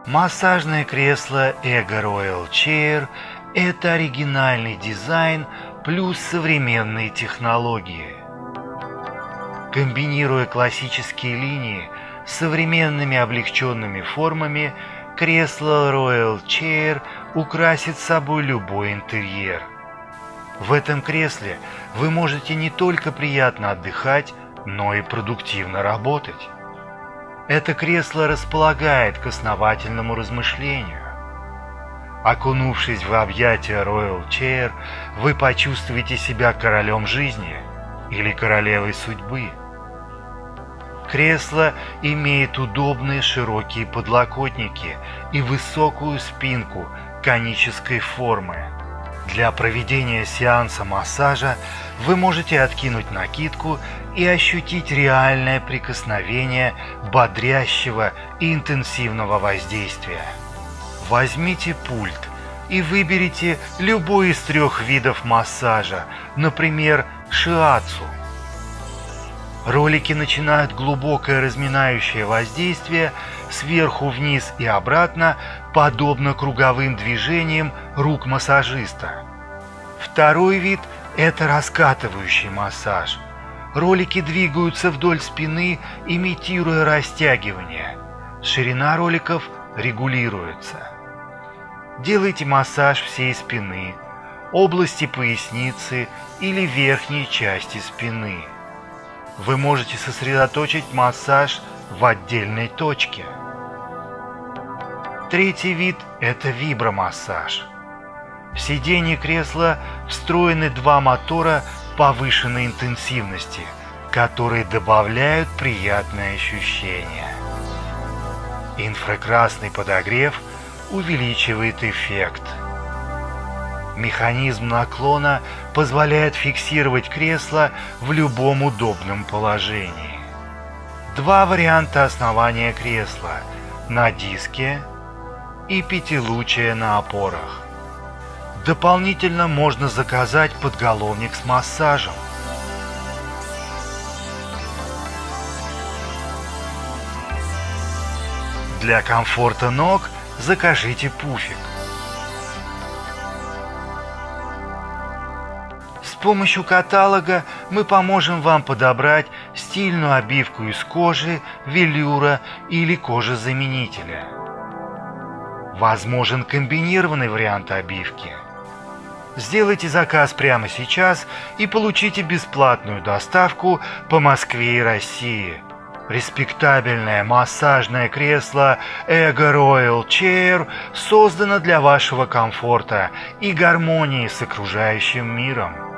Массажное кресло Ego Royal Chair – это оригинальный дизайн плюс современные технологии. Комбинируя классические линии с современными облегченными формами, кресло Royal Chair украсит собой любой интерьер. В этом кресле вы можете не только приятно отдыхать, но и продуктивно работать. Это кресло располагает к основательному размышлению. Окунувшись в объятия Royal Chair, вы почувствуете себя королем жизни или королевой судьбы. Кресло имеет удобные широкие подлокотники и высокую спинку конической формы. Для проведения сеанса массажа вы можете откинуть накидку и ощутить реальное прикосновение бодрящего и интенсивного воздействия. Возьмите пульт и выберите любой из 3 видов массажа, например, шиатсу. Ролики начинают глубокое разминающее воздействие сверху вниз и обратно, подобно круговым движениям рук массажиста. Второй вид – это раскатывающий массаж. Ролики двигаются вдоль спины, имитируя растягивание. Ширина роликов регулируется. Делайте массаж всей спины, области поясницы или верхней части спины. Вы можете сосредоточить массаж в отдельной точке. Третий вид – это вибромассаж. В сиденье кресла встроены 2 мотора повышенной интенсивности, которые добавляют приятные ощущения. Инфракрасный подогрев увеличивает эффект. Механизм наклона позволяет фиксировать кресло в любом удобном положении. 2 варианта основания кресла – на диске и пятилучие на опорах. Дополнительно можно заказать подголовник с массажем. Для комфорта ног закажите пуфик. С помощью каталога мы поможем вам подобрать стильную обивку из кожи, велюра или кожезаменителя. Возможен комбинированный вариант обивки. Сделайте заказ прямо сейчас и получите бесплатную доставку по Москве и России. Респектабельное массажное кресло Ego Royal Chair создано для вашего комфорта и гармонии с окружающим миром.